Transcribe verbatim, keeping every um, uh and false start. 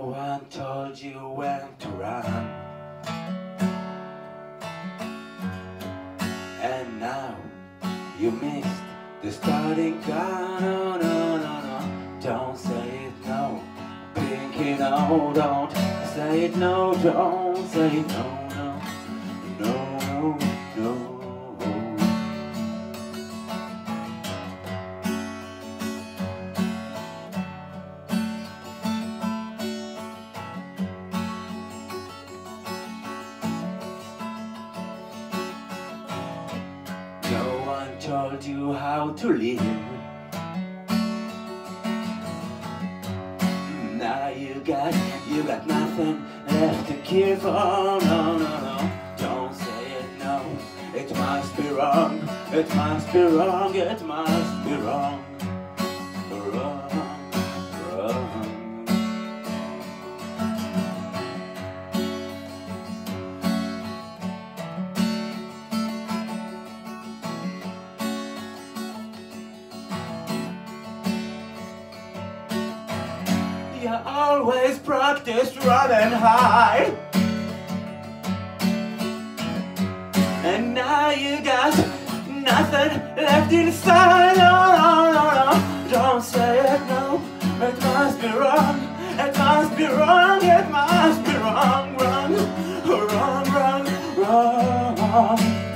No one told you when to run, and now you missed the starting gun. No, no, no, no. Don't say it, no. Pinky, no, don't say it, no. Don't say it, no, no, no, no. No one told you how to live. Now you got, you got nothing left to give. Oh no, no, no. Don't say it, no. It must be wrong. It must be wrong. It must be wrong. Wrong, wrong. You always practiced run and hide, and now you got nothing left inside. No, no, no, no. Don't say it, no. It must be wrong. It must be wrong. It must be wrong, wrong, wrong, wrong, wrong.